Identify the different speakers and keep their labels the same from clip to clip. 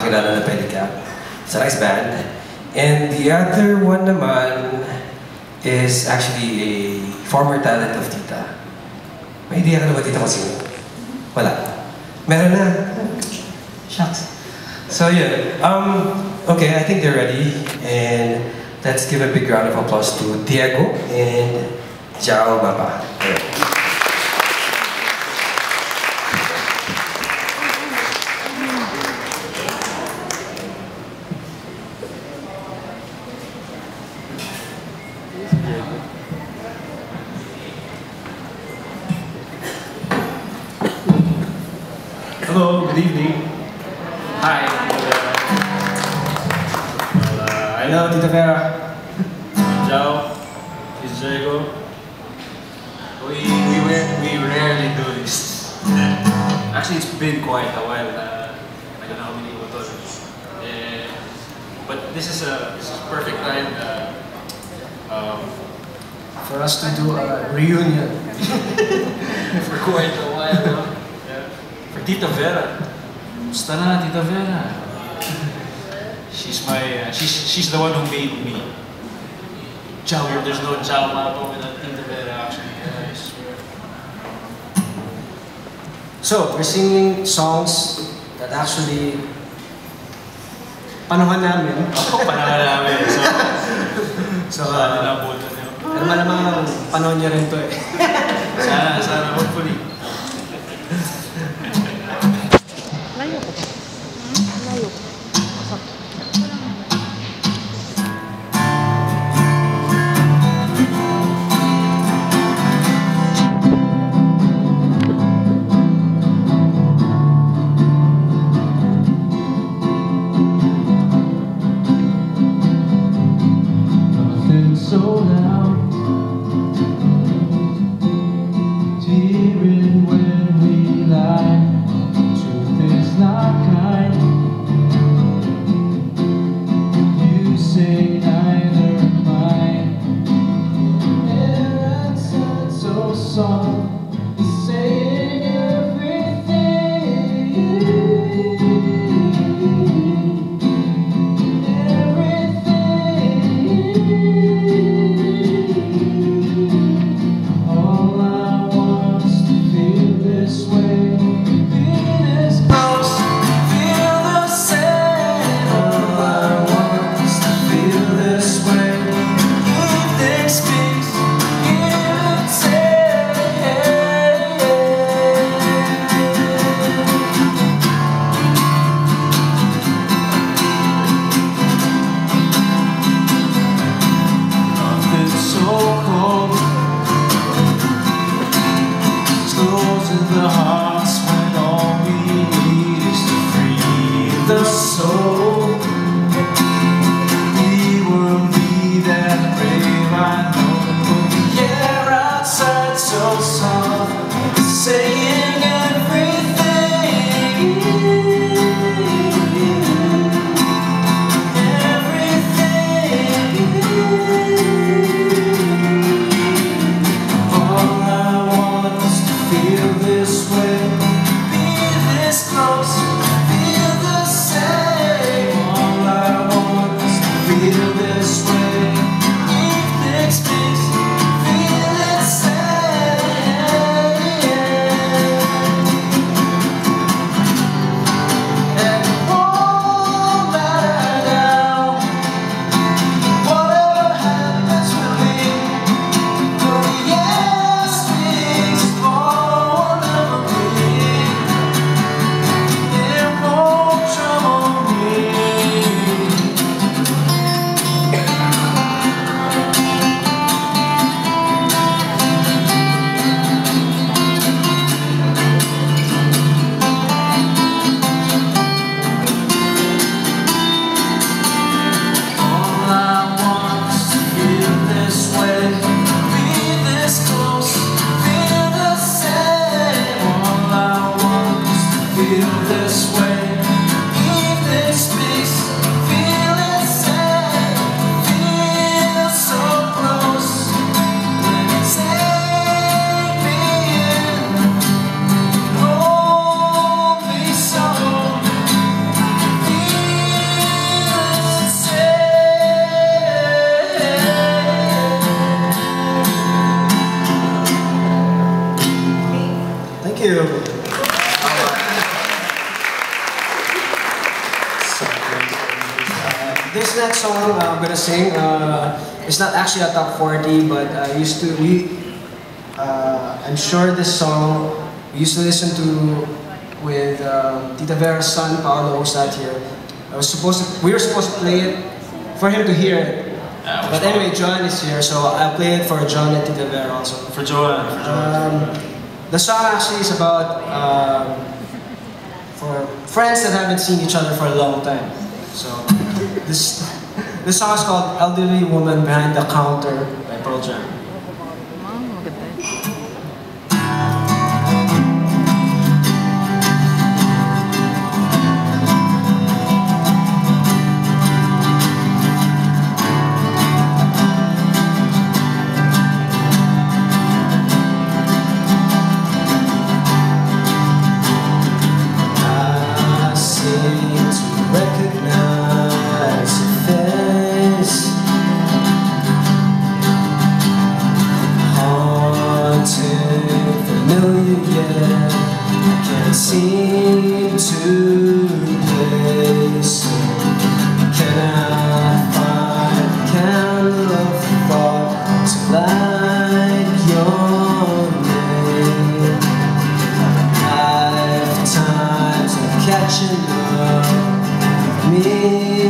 Speaker 1: kilala na Pelika. It's a nice band. And the other one naman is actually a former talent of Tita. May idea ka na ba, Tita, kung sino? Wala. Meron na. Shucks. So yeah, okay, I think they're ready. And let's give a big round of applause to Diego and Jao Mapa.
Speaker 2: Hello, good evening. Hi. Hello, Tita Vera. Jao, it's Diego. We rarely do this. Actually, it's been quite a while. I don't know how many photos. But this is a perfect time for us to do a reunion for quite a while. For Tita Vera. Musta na, Tita Vera? She's my, she's the one who made me. Jao, there's no Jao Mapa without Tita Vera, actually, guys.
Speaker 3: So, we're singing songs that actually panuhan namin.
Speaker 2: Panuhan namin. So,
Speaker 3: pero malamang panahon niya rin to eh.
Speaker 2: Sana, hopefully.
Speaker 4: Layo ko ba? Layo ko.
Speaker 2: Nothing so loud, tearing when we lie. Truth is not kind. You say neither mine. And sound so soft, saying the hearts when all we need is to free the soul. We will be that brave, I know. The air outside so soft, saying everything. All I want is to feel this way, be this close, feel the same.
Speaker 3: This next song I'm gonna sing, it's not actually a top 40, but I'm sure this song we used to listen to with Tita Vera's son, Paolo, who's not here. We were supposed to play it for him to hear it. But anyway, Juan is here, so I'll play it for Juan and Tita Vera also.
Speaker 2: For Joan.
Speaker 3: The song actually is about for friends that haven't seen each other for a long time. So this song is called "Elderly Woman Behind the Counter" by Pearl Jam. Seem to place. Can I find a candle of thought to light your name? Lifetimes of catching up with me.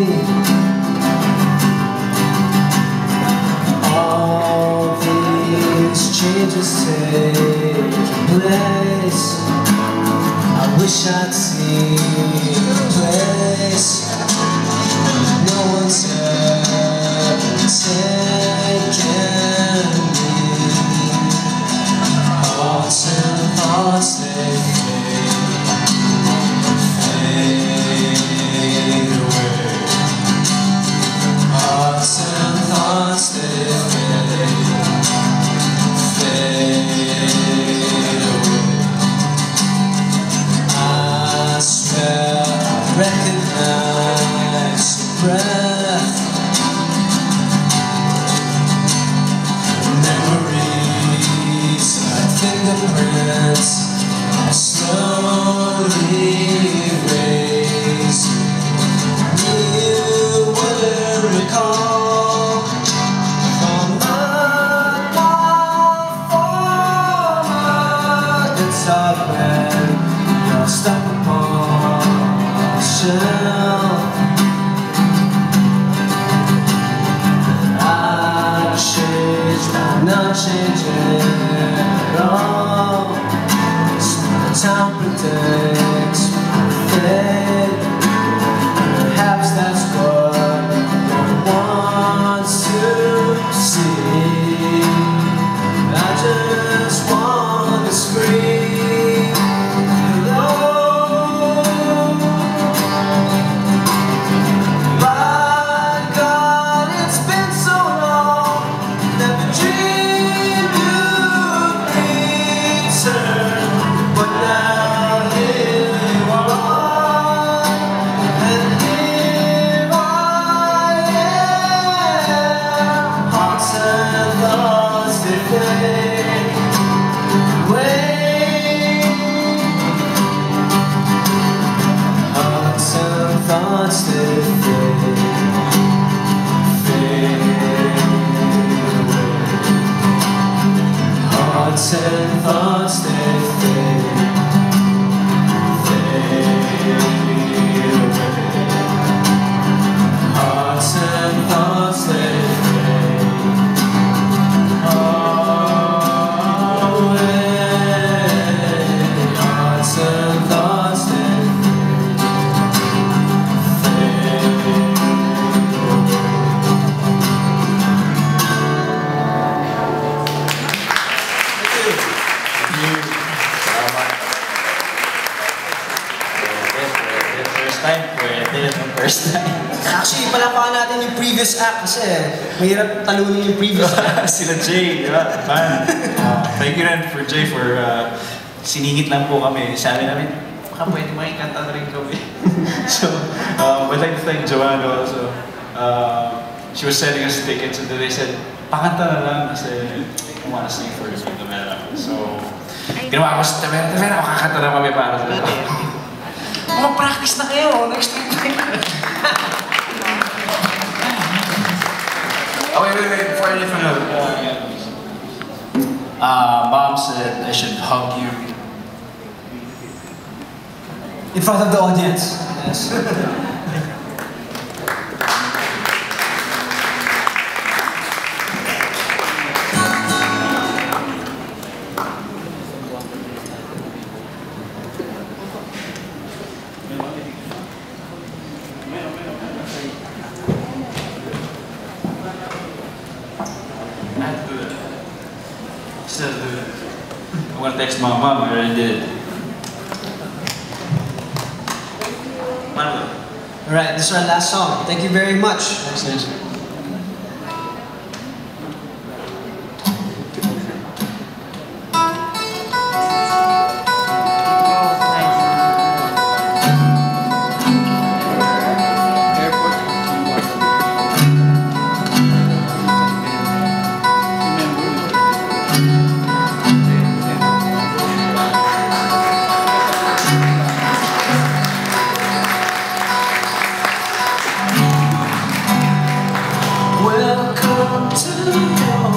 Speaker 3: All these changes taking place. I wish I'd seen the place. No one's ever taken me. Hearts and thoughts, they fade away. Hearts and thoughts, they fade away. Recognize the breath. Memories like fingerprints are slowly erased. You wouldn't recall from the former inside when you're stuck upon I've changed, I'm not changing at all. So the town predicts my fate. Perhaps that's what one wants to see. I just want to scream hello. Hearts and thoughts, they fade away. Hearts and thoughts, they fade away. Hearts and thoughts, they
Speaker 2: First time.
Speaker 3: Actually, palapakan natin yung previous act kasi mahirap talunin yung previous act.
Speaker 2: Sila Jay, di ba? Thank you rin for Jay for siningit lang po kami. Sabi namin, baka pwede makikanta na rin kami. So, I'd like to thank Joanne also. She was sending us tickets and then they said, pakanta na lang kasi I want to sing for Tita Vera. So, ginawa ko sa Tita Vera, makakanta na kami para sa ito. Practice na kayo, next week. Mom said I should hug you.
Speaker 3: In front of the audience. Yes.
Speaker 2: I'm gonna text my mom. I already did it.
Speaker 3: Alright, this is our last song. Thank you very much.
Speaker 5: Welcome to your